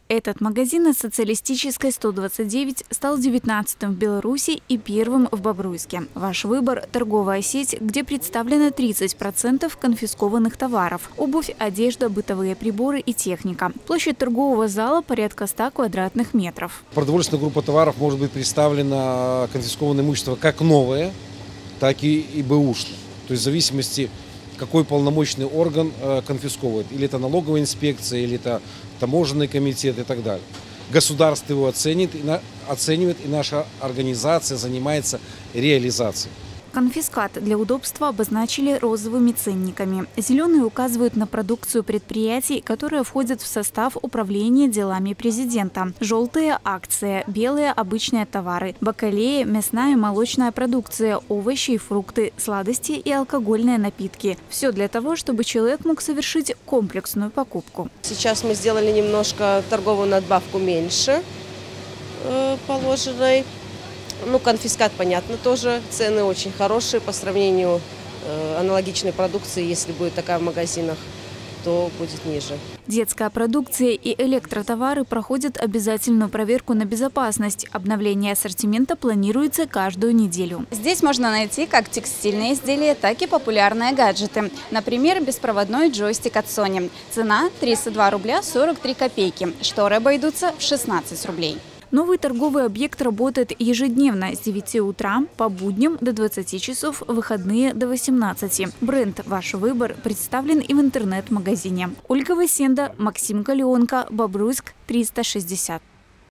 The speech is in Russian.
Этот магазин из социалистической 129 стал 19-м в Беларуси и первым в Бобруйске. Ваш выбор – торговая сеть, где представлено 30% конфискованных товаров – обувь, одежда, бытовые приборы и техника. Площадь торгового зала порядка 100 квадратных метров. Продовольственная группа товаров может быть представлена конфискованное имущество как новое, так и бэушное. То есть в зависимости, какой полномочный орган конфисковывает. Или это налоговая инспекция, или это таможенный комитет и так далее. Государство его оценивает, и наша организация занимается реализацией. Конфискат для удобства обозначили розовыми ценниками. Зеленые указывают на продукцию предприятий, которые входят в состав управления делами президента. Желтые – акции, белые – обычные товары, бакалея, мясная и молочная продукция, овощи и фрукты, сладости и алкогольные напитки. Все для того, чтобы человек мог совершить комплексную покупку. Сейчас мы сделали немножко торговую надбавку меньше положенной. Ну, конфискат, понятно, тоже. Цены очень хорошие по сравнению аналогичной продукции. Если будет такая в магазинах, то будет ниже. Детская продукция и электротовары проходят обязательную проверку на безопасность. Обновление ассортимента планируется каждую неделю. Здесь можно найти как текстильные изделия, так и популярные гаджеты. Например, беспроводной джойстик от Sony. Цена – 302 рубля 43 копейки. Шторы обойдутся в 16 рублей. Новый торговый объект работает ежедневно с 9 утра, по будням до 20 часов, выходные до 18. Бренд «Ваш выбор» представлен и в интернет-магазине. Ольга Васенда, Максим Галеонко, Бобруйск, 360.